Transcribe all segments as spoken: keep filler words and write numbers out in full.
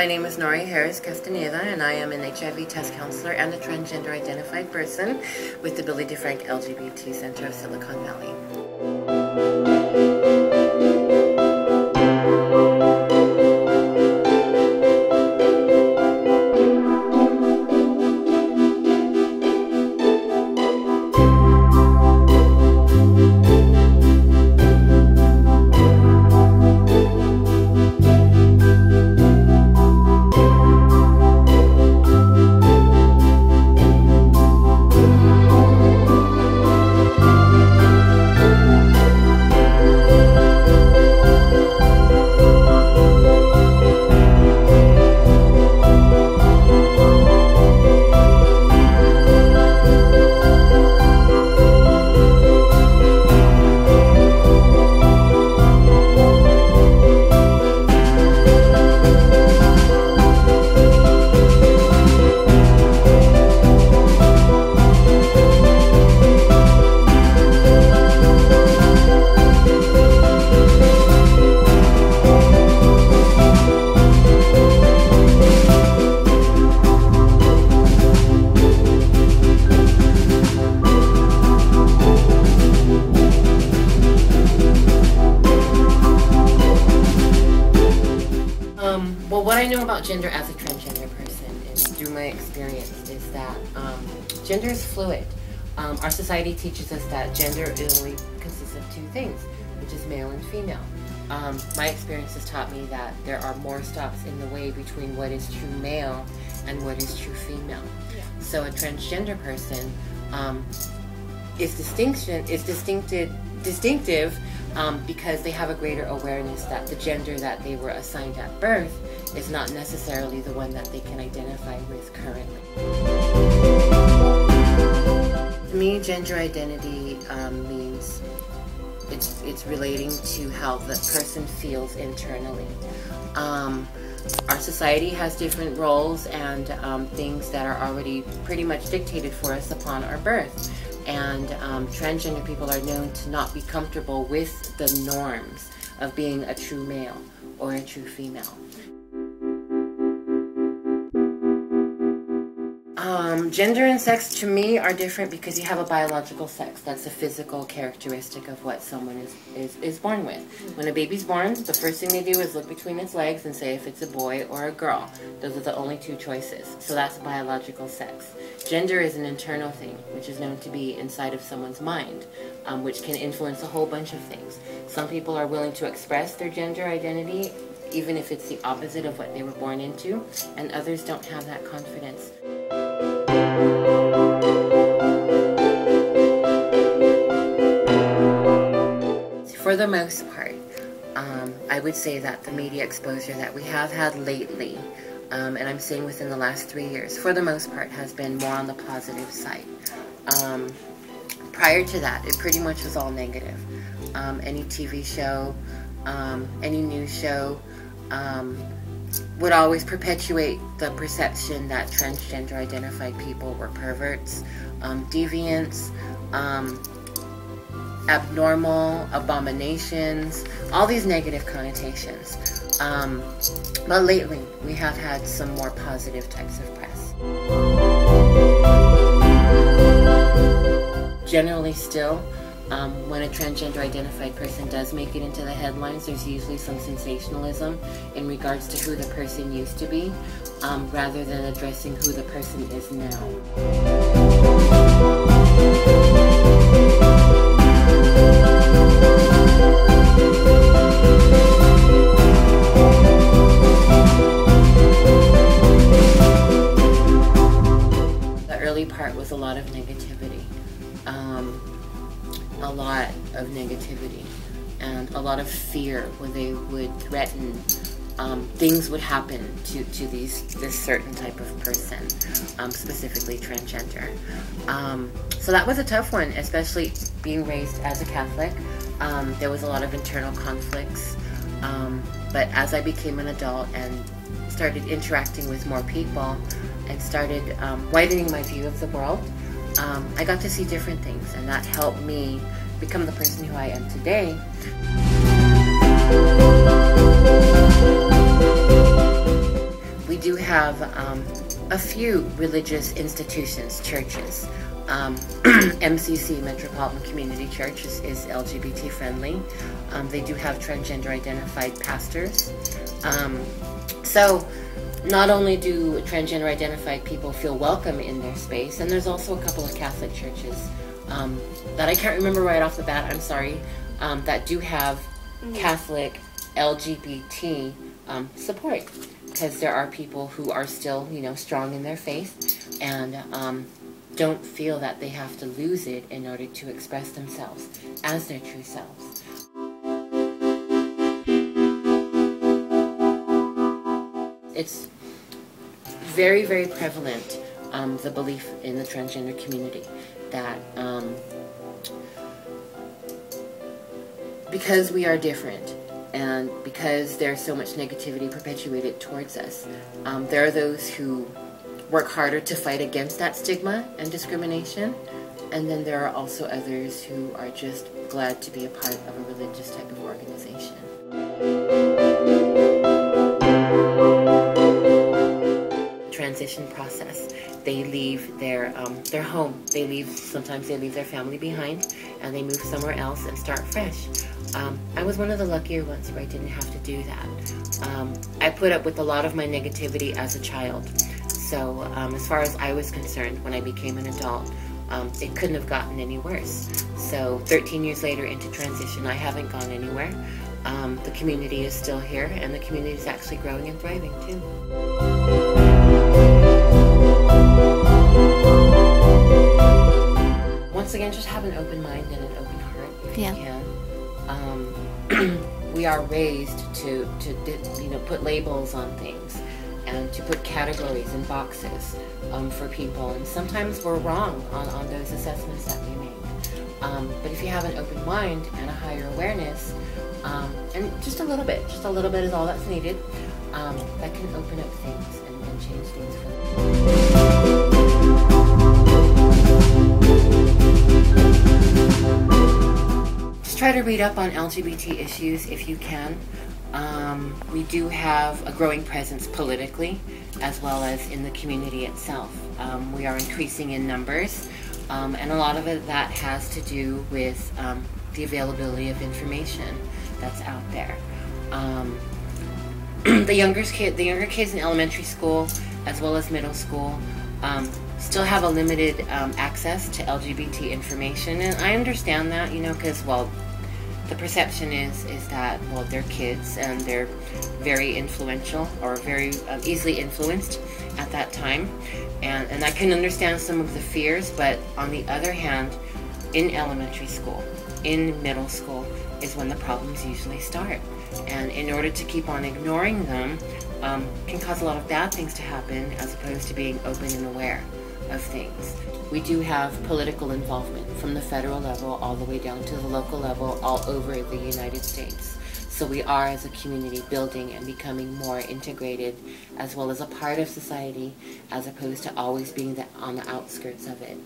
name is Nori Harris Castaneda, and I am an H I V test counselor and a transgender identified person with the Billy DeFrank L G B T Center of Silicon Valley. Well, what I know about gender as a transgender person is through my experience is that um, gender is fluid. Um, our society teaches us that gender only consists of two things, which is male and female. Um, my experience has taught me that there are more stops in the way between what is true male and what is true female. Yeah. So a transgender person um, is distinction is distinctive distinctive um, because they have a greater awareness that the gender that they were assigned at birth is not necessarily the one that they can identify with currently. To me, gender identity um, means it's, it's relating to how the person feels internally. Um, our society has different roles and um, things that are already pretty much dictated for us upon our birth. And um, transgender people are known to not be comfortable with the norms of being a true male or a true female. Um, gender and sex to me are different because you have a biological sex. That's a physical characteristic of what someone is, is, is born with. When a baby's born, the first thing they do is look between its legs and say if it's a boy or a girl. Those are the only two choices. So that's biological sex. Gender is an internal thing, which is known to be inside of someone's mind, um, which can influence a whole bunch of things. Some people are willing to express their gender identity even if it's the opposite of what they were born into, and others don't have that confidence. For the most part, um, I would say that the media exposure that we have had lately, um, and I'm saying within the last three years, for the most part has been more on the positive side. Um, prior to that, it pretty much was all negative. Um, any T V show, um, any news show, um, would always perpetuate the perception that transgender identified people were perverts, um, deviants, um, abnormal, abominations, all these negative connotations. Um, but lately, we have had some more positive types of press. Generally still, Um, when a transgender identified person does make it into the headlines, there's usually some sensationalism in regards to who the person used to be, um, rather than addressing who the person is now. The early part was a lot of negativity. Um, a lot of negativity and a lot of fear when they would threaten um, things would happen to, to these this certain type of person, um, specifically transgender. Um, so that was a tough one, especially being raised as a Catholic. Um, there was a lot of internal conflicts, um, but as I became an adult and started interacting with more people and started um, widening my view of the world, Um, I got to see different things, and that helped me become the person who I am today. have um, a few religious institutions, churches. Um, M C C, Metropolitan Community Church, is, is L G B T friendly. Um, they do have transgender identified pastors. Um, so not only do transgender identified people feel welcome in their space, and there's also a couple of Catholic churches um, that I can't remember right off the bat, I'm sorry, um, that do have Catholic L G B T um, support, because there are people who are still, you know, strong in their faith and um, don't feel that they have to lose it in order to express themselves as their true selves. It's very, very prevalent, um, the belief in the transgender community that um, because we are different and because there's so much negativity perpetuated towards us, um, there are those who work harder to fight against that stigma and discrimination, and then there are also others who are just glad to be a part of a religious type of organization. Transition process. They leave their um, their home. They leave. Sometimes they leave their family behind, and they move somewhere else and start fresh. Um, I was one of the luckier ones where I didn't have to do that. Um, I put up with a lot of my negativity as a child. So um, as far as I was concerned, when I became an adult, um, it couldn't have gotten any worse. So thirteen years later into transition, I haven't gone anywhere. Um, the community is still here, and the community is actually growing and thriving too. Once again, just have an open mind and an open heart if yeah. you can. Um, we are raised to, to you know, put labels on things and to put categories and boxes um, for people, and sometimes we're wrong on, on those assessments that we make. Um, but if you have an open mind and a higher awareness, um, and just a little bit, just a little bit is all that's needed, um, that can open up things and, and change things for them. Just try to read up on L G B T issues if you can. Um, we do have a growing presence politically as well as in the community itself. Um, we are increasing in numbers, um, and a lot of it that has to do with um, the availability of information that's out there. Um, the younger kid, the younger kids in elementary school as well as middle school um, still have a limited um, access to L G B T information, and I understand that, you know, because well, the perception is is that, well, they're kids and they're very influential or very uh, easily influenced at that time, and and I can understand some of the fears. But on the other hand, in elementary school, in middle school is when the problems usually start, and in order to keep on ignoring them um, can cause a lot of bad things to happen as opposed to being open and aware of things. We do have political involvement from the federal level all the way down to the local level all over the United States. So we are, as a community, building and becoming more integrated as well as a part of society, as opposed to always being the, on the outskirts of it.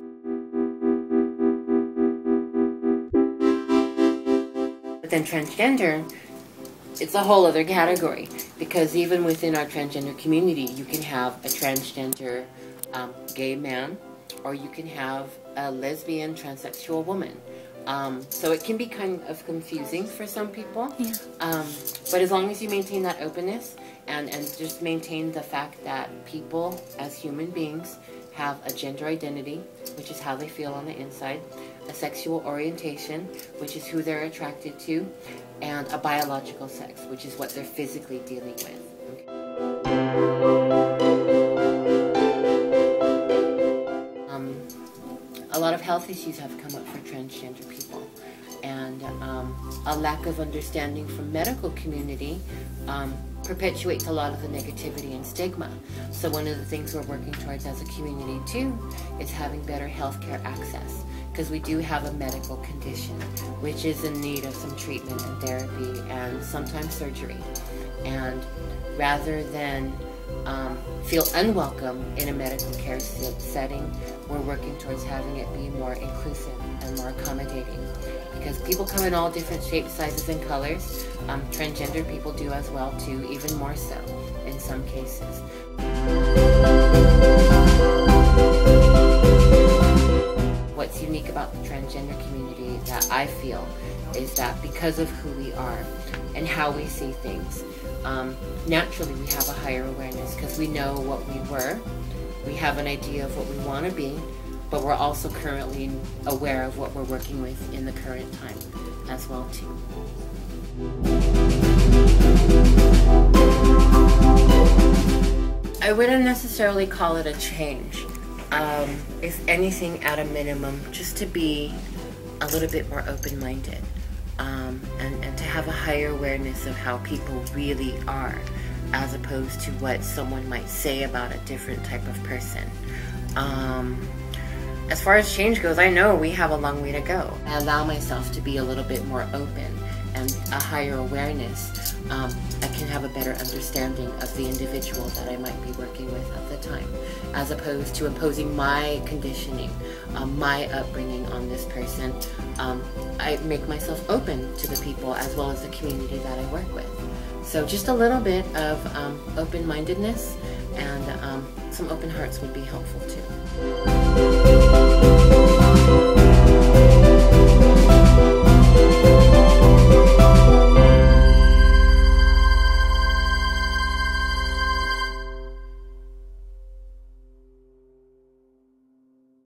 But then transgender, it's a whole other category, because even within our transgender community, you can have a transgender um, gay man, or you can have a lesbian transsexual woman. Um, so it can be kind of confusing for some people. Yeah. Um, but as long as you maintain that openness and, and just maintain the fact that people as human beings have a gender identity, which is how they feel on the inside, a sexual orientation, which is who they're attracted to, and a biological sex, which is what they're physically dealing with. A lot of health issues have come up for transgender people, and um, a lack of understanding from medical community um, perpetuates a lot of the negativity and stigma. So one of the things we're working towards as a community too is having better healthcare access, because we do have a medical condition which is in need of some treatment and therapy and sometimes surgery. And rather than Um, feel unwelcome in a medical care setting, we're working towards having it be more inclusive and more accommodating, because people come in all different shapes, sizes, and colors. Um, transgender people do as well too, even more so. And in some cases. What's unique about the transgender community that I feel is that because of who we are and how we see things, um, naturally we have a higher awareness because we know what we were, we have an idea of what we want to be, but we're also currently aware of what we're working with in the current time as well too. I wouldn't necessarily call it a change. Um, if anything, at a minimum, just to be a little bit more open-minded um, and, and to have a higher awareness of how people really are, as opposed to what someone might say about a different type of person. Um, as far as change goes, I know we have a long way to go. I allow myself to be a little bit more open and a higher awareness. Um, I can have a better understanding of the individual that I might be working with at the time, as opposed to imposing my conditioning, um, my upbringing on this person. Um, I make myself open to the people as well as the community that I work with. So just a little bit of um, open-mindedness and um, some open hearts would be helpful too.